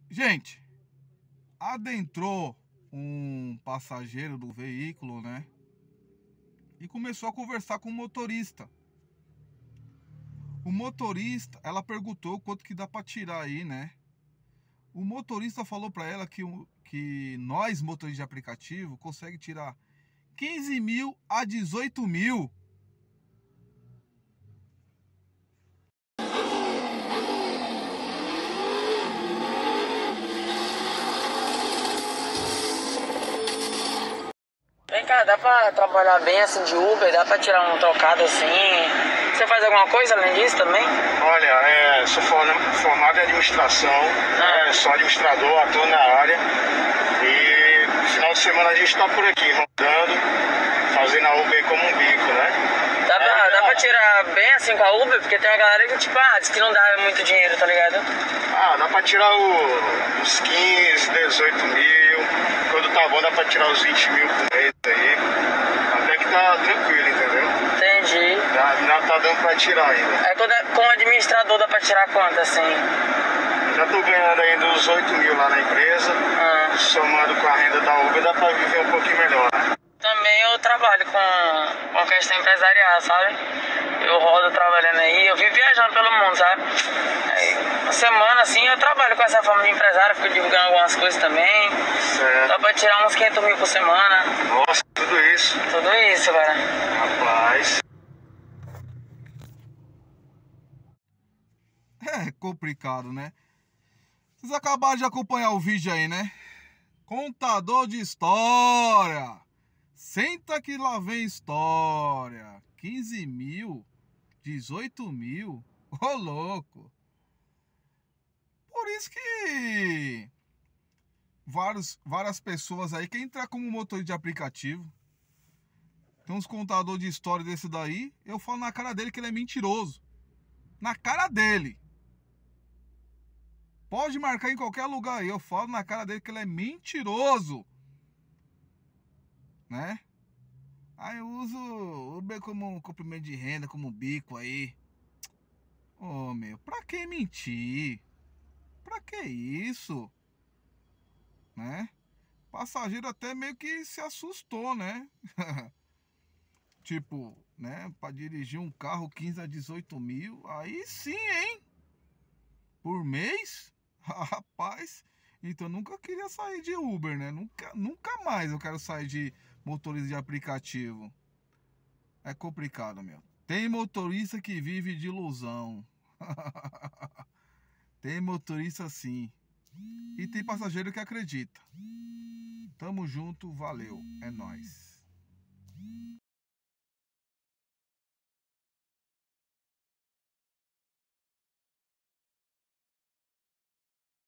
Gente, adentrou um passageiro do veículo, né? E começou a conversar com o motorista. O motorista, ela perguntou quanto que dá pra tirar aí, né? O motorista falou pra ela que nós, motoristas de aplicativo, consegue tirar 15 mil a 18 mil. Vem cá, dá pra trabalhar bem assim de Uber? Dá pra tirar um trocado assim? Você faz alguma coisa além disso também? Olha, sou formado em administração, sou administrador, atuo na área e no final de semana a gente está por aqui rodando, fazendo a Uber como um bico, né? Dá pra tirar bem assim com a Uber? Porque tem uma galera que tipo, diz que não dá muito dinheiro, tá ligado? Dá pra tirar os 15, 18 mil, quando tá bom dá pra tirar os 20 mil por mês aí, até que tá tranquilo, entendeu? Entendi. Não tá dando pra tirar ainda. Aí como administrador dá pra tirar quanto assim? Já tô ganhando ainda uns 8 mil lá na empresa, somando com a renda da Uber dá pra viver um pouquinho melhor, né? Também eu trabalho com questão empresarial, sabe? Eu rodo trabalhando aí, eu vivo viajando pelo mundo, sabe? Aí, uma semana assim eu trabalho com essa forma de empresário, fico divulgando algumas coisas também. Certo. Dá pra tirar uns 500 mil por semana. Nossa, tudo isso. Tudo isso, cara. Rapaz. É complicado, né? Vocês acabaram de acompanhar o vídeo aí, né? Contador de história. Senta que lá vem história. 15 mil, 18 mil. Ô, louco. Por isso que várias pessoas aí querem entrar como motorista de aplicativo. Tem uns contadores de história desse daí. Eu falo na cara dele que ele é mentiroso. Na cara dele. Pode marcar em qualquer lugar aí. Eu falo na cara dele que ele é mentiroso. Né? Aí eu uso o Uber como um comprimento de renda, como um bico aí. Ô, meu, pra que mentir? Pra que isso? Né? Passageiro até meio que se assustou, né? Tipo, né? Pra dirigir um carro 15 a 18 mil. Aí sim, hein? Por mês? Rapaz. Então eu nunca queria sair de Uber, né? Nunca mais eu quero sair de motorista de aplicativo. É complicado, meu. Tem motorista que vive de ilusão. Tem motorista sim. E tem passageiro que acredita. Tamo junto, valeu. É nóis.